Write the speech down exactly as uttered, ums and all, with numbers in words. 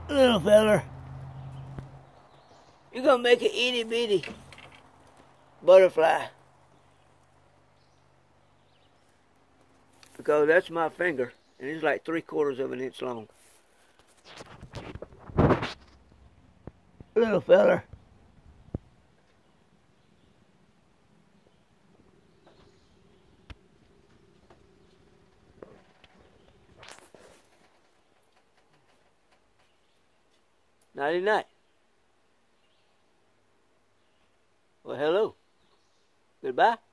Little feller, you're gonna make an itty bitty butterfly. Because that's my finger, and it's like three quarters of an inch long. Little feller. Nighty night. Well, hello. Goodbye.